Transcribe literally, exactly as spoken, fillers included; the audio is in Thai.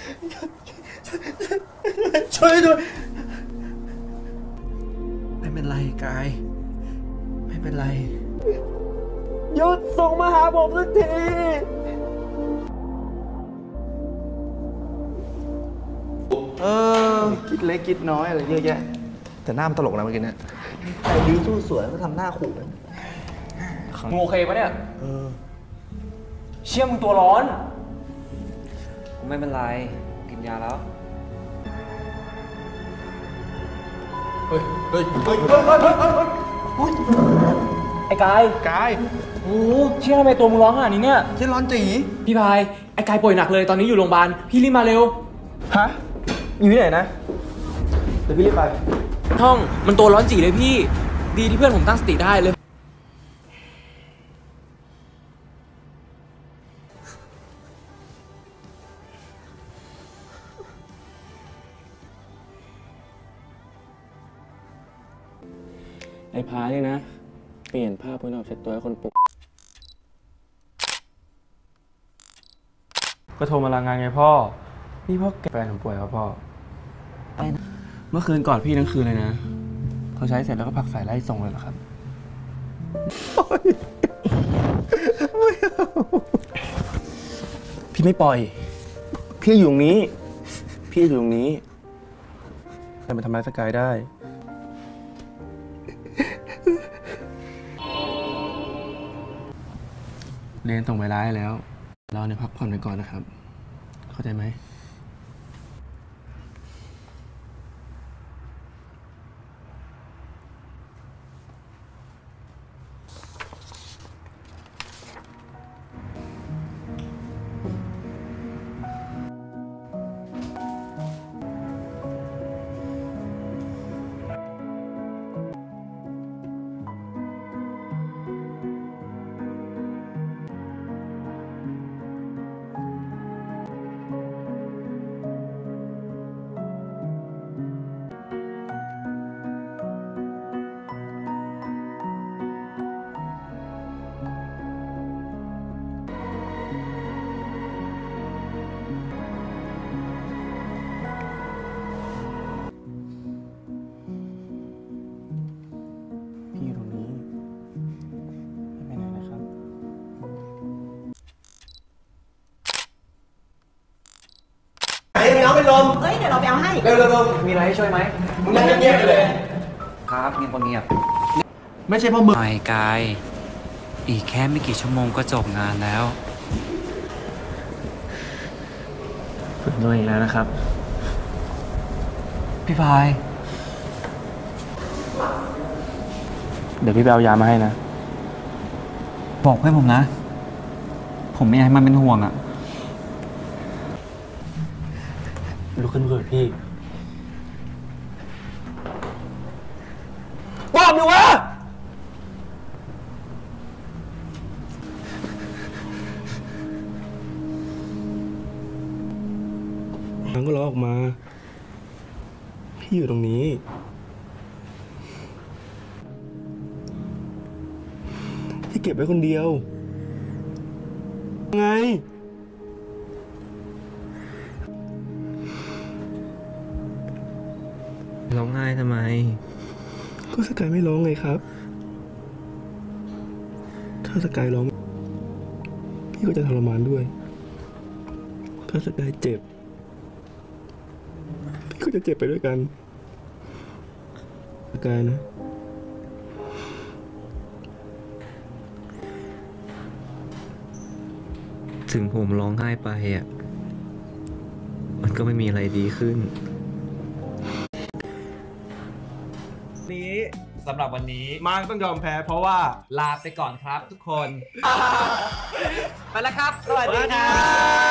ช่วยด้วยไม่เป็นไรกายไม่เป็นไรหยุดส่งมาหาผมสักทีเออคิดเล็กคิดน้อยอะไรเยอะแยะแต่หน้ามันตลกนะเมื่อกี้เนี่ยใครดีสู้สวยก็ทำหน้าขู่เลยมึงโอเคปะเนี่ยเออเชี่ยมึงตัวร้อนไม่เป็นไรกินยาแล้วเฮ้ยเฮ้ยเฮ้ยเฮ้ยเฮ้ยเฮ้ยไอ้กายกายโอ้เชี่ยทำไมตัวมึงร้อนขนาดนี้เนี่ยเชี่ยร้อนจีพี่พายไอ้กายป่วยหนักเลยตอนนี้อยู่โรงพยาบาลพี่รีบมาเร็วฮะอยู่ที่ไหนนะเดี๋ยวพี่รีบไปห้องมันตัวร้อนจีเลยพี่ดีที่เพื่อนผมตั้งสติได้เลยไอ้พาเนี่ยนะเปลี่ยนผ้าพื้นออกเช็ดตัวให้คนปลุกก็โทรมาลางานไงพ่อนี่พ่อแฟนผมป่วยครับพ่อเมื่อคืนก่อนพี่ทั้งคืนเลยนะเขาใช้เสร็จแล้วก็พักสายไล่ส่งเลยเหรอครับพี่ไม่ปล่อยพี่อยู่ตรงนี้พี่อยู่ตรงนี้แต่มาทำร้ายสกายได้เรียนตรงเวลาแล้วเราเนี่ยพักผ่อนไปก่อนนะครับเข้าใจไหมน้องเป็นลมเฮ้ยเดี๋ยวเราไปเอาให้เร็วเร็วมีอะไรให้ช่วยไหมมึงนั่งเงียบๆไปเลยครับเงียบเงียบไม่ใช่เพราะมึงไอ้กายอีกแค่ไม่กี่ชั่วโมงก็จบงานแล้วฝึกตัวอีกแล้วนะครับพี่พายเดี๋ยวพี่ไปเอายามาให้นะบอกเพื่อนผมนะผมไม่อยากให้มันเป็นห่วงอ่ะลุกขึ้นเถอะพี่บอกดิวะน้องก็ร้องออกมาพี่อยู่ตรงนี้พี่เก็บไว้คนเดียวไงร้องไห้ทำไมก็สกายไม่ร้องไงครับถ้าสกายร้องพี่ก็จะทรมานด้วยถ้าสกายเจ็บพี่ก็จะเจ็บไปด้วยกันสกายนะถึงผมร้องไห้ไปอ่ะมันก็ไม่มีอะไรดีขึ้นนี้สำหรับวันนี้มาต้องยอมแพ้เพราะว่าลาไปก่อนครับทุกคน ไปแล้วครับ สวัสดีครับ